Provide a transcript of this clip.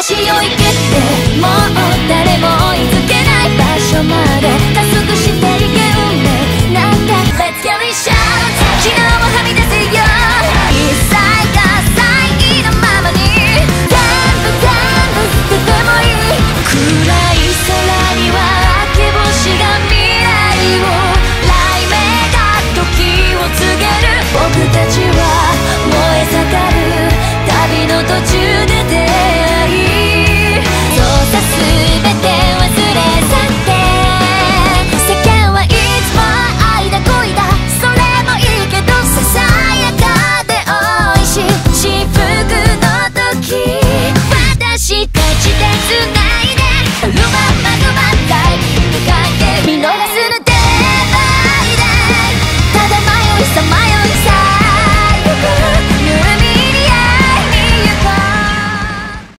しを行けってもう誰も追いつけない場所まで加速していけ運命なんだ Let's get it shout 昨日もはみ出せよ一切が最のままに全部捨ててもいい暗い空には明け星が未来を雷鳴が時を告げる僕たちは燃え盛る旅の途中で出会いそうさ全て忘れ去って世間はいつも愛だ恋だそれもいいけどささやかで美味しい幸福の時私たちでつない